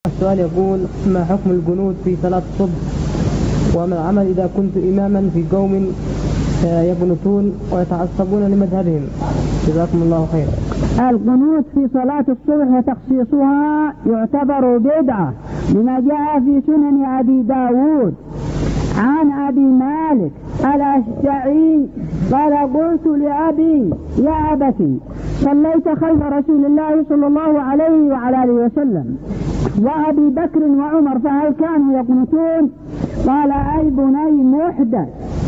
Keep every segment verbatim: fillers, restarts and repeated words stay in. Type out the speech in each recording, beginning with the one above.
السؤال يقول: ما حكم القنوت في صلاة الصبح؟ وما العمل إذا كنت إماما في قوم يقنطون ويتعصبون لمذهبهم؟ جزاكم الله خيرا. القنوت في صلاة الصبح وتخصيصها يعتبر بدعة لما جاء في سنن أبي داود عن أبي مالك الأشجعي قال: قلت لأبي: يا أبتي، صليت خلف رسول الله صلى الله عليه وعلى آله وسلم وأبي بكر وعمر فهل كانوا يقنطون؟ قال: أي بني محدث.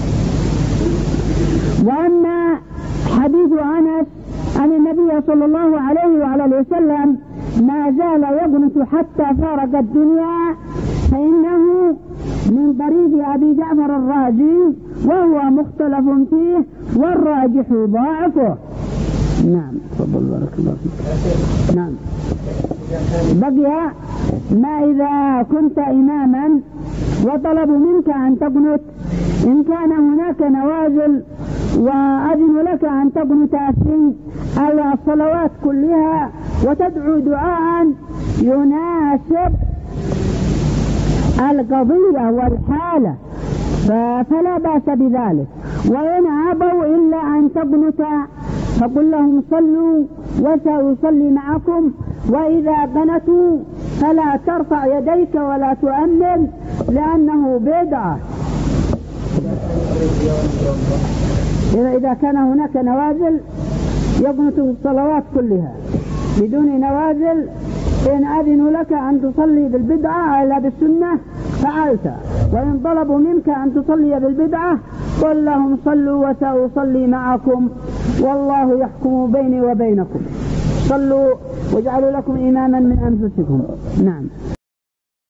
وأما حديث أنس عن النبي صلى الله عليه وعلى آله وسلم ما زال يقنط حتى فارق الدنيا فإنه من طريق أبي جعفر الرازي وهو مختلف فيه والراجح ضعفه. نعم، تفضل بارك الله فيك. نعم، بقي ما إذا كنت إماما وطلبوا منك أن تقنط، إن كان هناك نوازل وأذن لك أن تقنط في الصلوات كلها وتدعو دعاء يناسب القضية والحالة فلا بأس بذلك. وإن أبوا إلا أن تقنط فقل لهم: صلوا وسأصلي معكم، وإذا قنتوا فلا ترفع يديك ولا تؤمن لأنه بدعة. إذا كان هناك نوازل يقنط في الصلوات كلها بدون نوازل، إن أذنوا لك أن تصلي بالبدعة إلا بالسنة فعلت، وإن طلبوا منك أن تصلي بالبدعة قل لهم: صلوا وسأصلي معكم والله يحكم بيني وبينكم، صلوا واجعلوا لكم إماما من أنفسكم. نعم.